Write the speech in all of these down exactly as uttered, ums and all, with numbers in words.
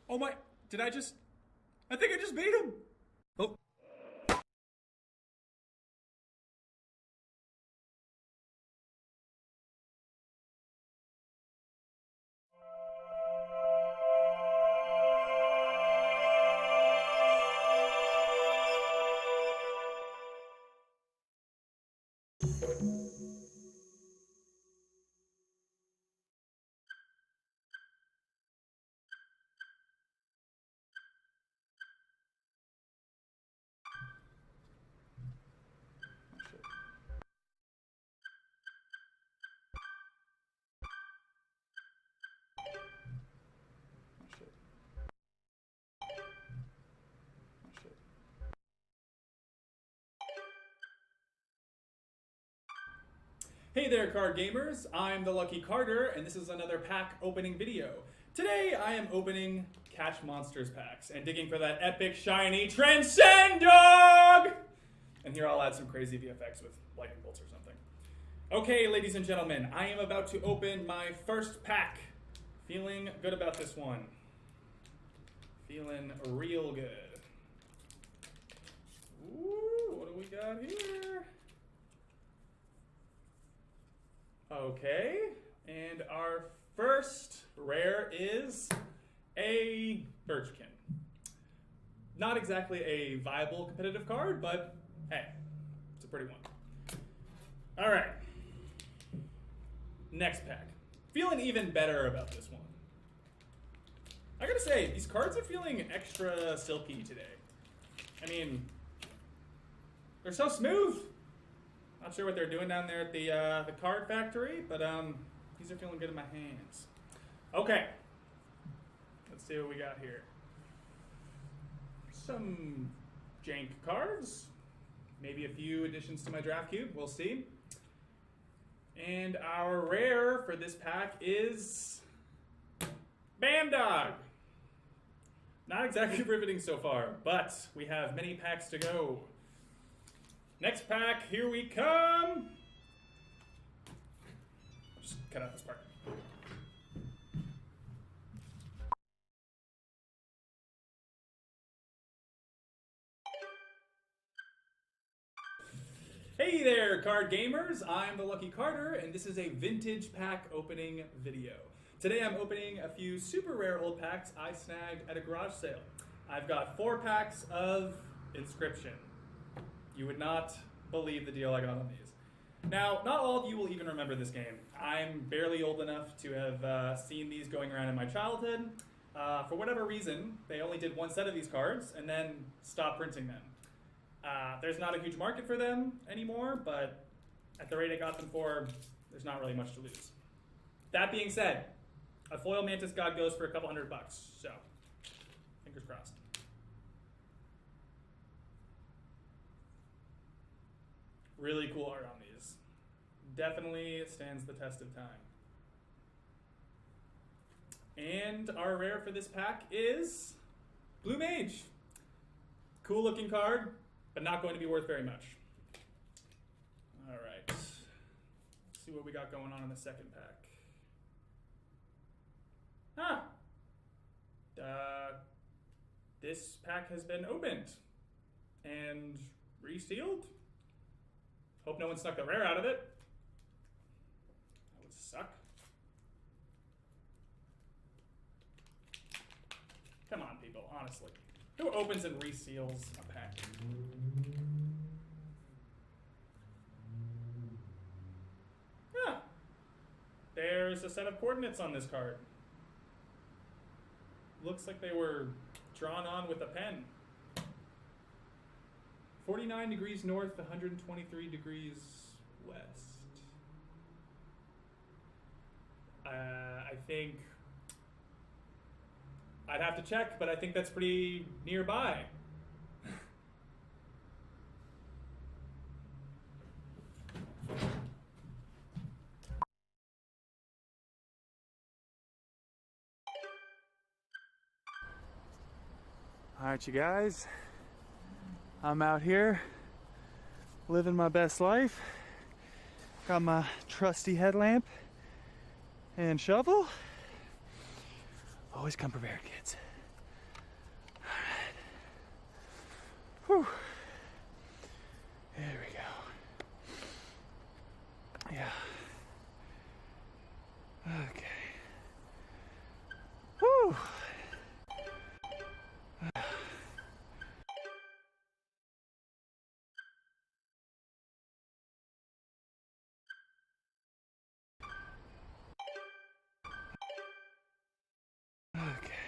Oh my, did I just, I think I just beat him. Oh. Hey there, card gamers! I'm the Lucky Carter, and this is another pack opening video. Today, I am opening Catch Monsters packs and digging for that epic, shiny Transcendog! And here I'll add some crazy V F X with lightning bolts or something. Okay, ladies and gentlemen, I am about to open my first pack. Feeling good about this one. Feeling real good. Ooh, what do we got here? Okay, and our first rare is a Birchkin. Not exactly a viable competitive card, but hey, it's a pretty one. All right, next pack. Feeling even better about this one. I gotta say, these cards are feeling extra silky today. I mean, they're so smooth. Not sure what they're doing down there at the uh, the card factory, but um, these are feeling good in my hands. Okay, let's see what we got here. Some jank cards, maybe a few additions to my draft cube. We'll see. And our rare for this pack is Bandog. Not exactly riveting so far, but we have many packs to go. Next pack, here we come. Just cut out this part. Hey there, card gamers. I'm the Lucky Carter, and this is a vintage pack opening video. Today I'm opening a few super rare old packs I snagged at a garage sale. I've got four packs of Inscription. You would not believe the deal I got on these. Now, not all of you will even remember this game. I'm barely old enough to have uh, seen these going around in my childhood. Uh, for whatever reason, they only did one set of these cards and then stopped printing them. Uh, there's not a huge market for them anymore, but at the rate I got them for, there's not really much to lose. That being said, a foil Mantis God goes for a couple hundred bucks, so fingers crossed. Really cool art on these. Definitely stands the test of time. And our rare for this pack is Blue Mage. Cool looking card, but not going to be worth very much. All right. Let's see what we got going on in the second pack. Ah. Uh, this pack has been opened and resealed. Hope no one snuck the rare out of it. That would suck. Come on, people, honestly. Who opens and reseals a pack? Yeah. There's a set of coordinates on this card. Looks like they were drawn on with a pen. forty-nine degrees north, one hundred twenty-three degrees west. Uh, I think I'd have to check, but I think that's pretty nearby. All right, you guys. I'm out here living my best life. Got my trusty headlamp and shovel. Always come prepared, kids. Whew. There we go. Yeah. Okay. Whew. Okay.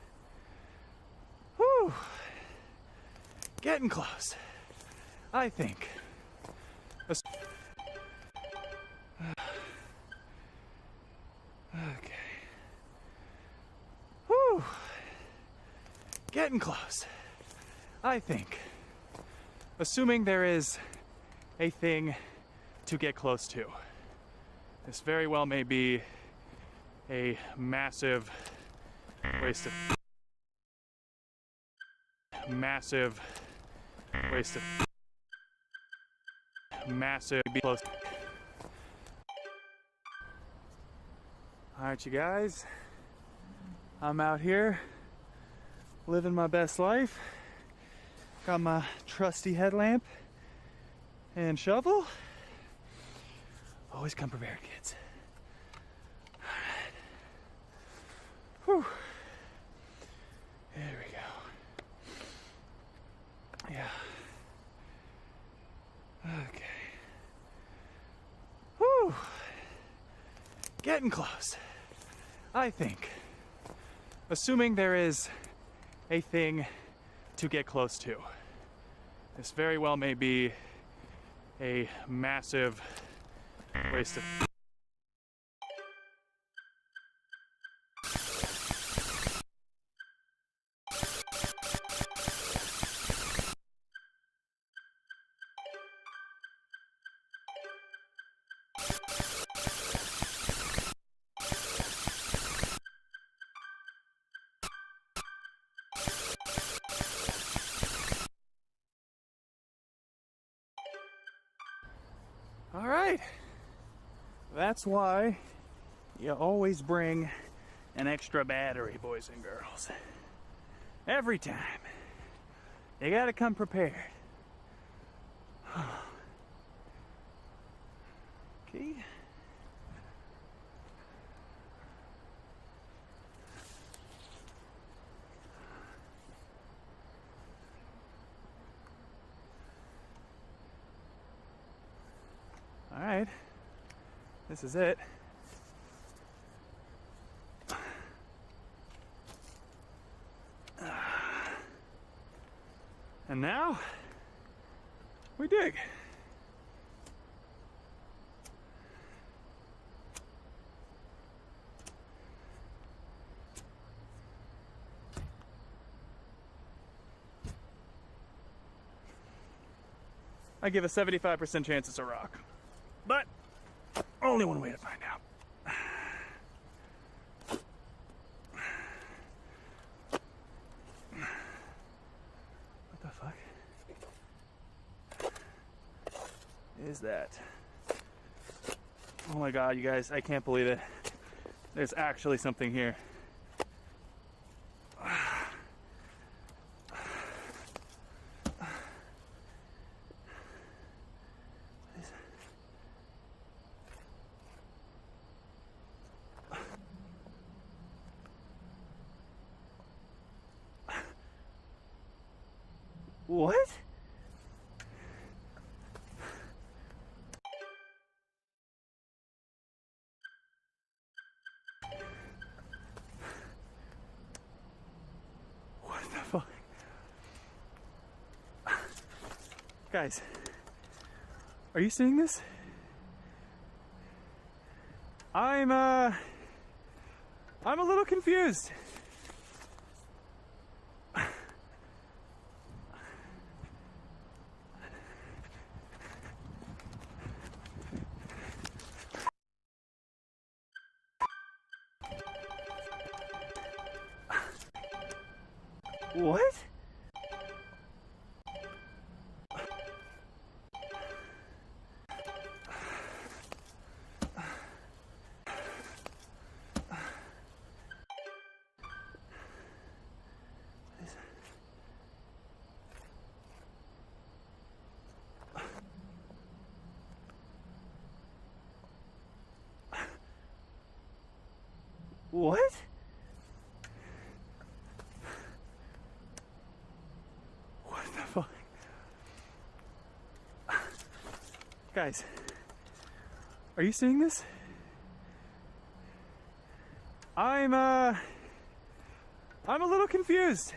Whew. Getting close, I think. Okay. Whew. Getting close, I think. Assuming there is a thing to get close to. This very well may be a massive waste of massive waste of massive be close. Alright, you guys, I'm out here living my best life. Got my trusty headlamp and shovel. Always come prepared, kids. Alright. Whew. There we go. Yeah. Okay. Whew. Getting close, I think. Assuming there is a thing to get close to. This very well may be a massive waste of All right, that's why you always bring an extra battery, boys and girls. Every time. You gotta come prepared. Okay. All right, this is it. And now we dig. I give a seventy-five percent chance it's a rock. But only one way to find out. What the fuck is that? Oh my god, you guys, I can't believe it. There's actually something here. What? What the fuck? Guys, are you seeing this? I'm, uh, I'm a little confused. What? What? What the fuck? Guys, are you seeing this? I'm, uh, I'm a little confused.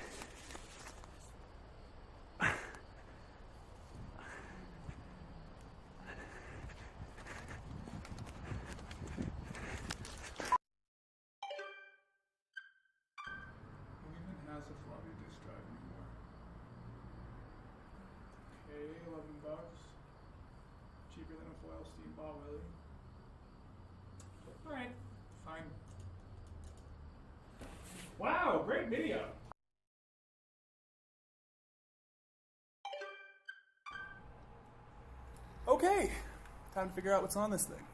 Has a floppy disk drive anymore. Okay, eleven bucks. Cheaper than a foil steam ball, really. Alright, fine. Wow, great video! Okay, time to figure out what's on this thing.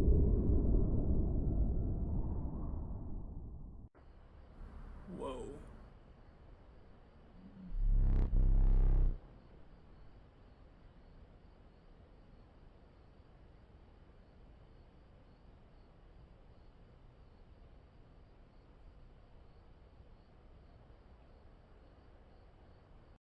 Whoa.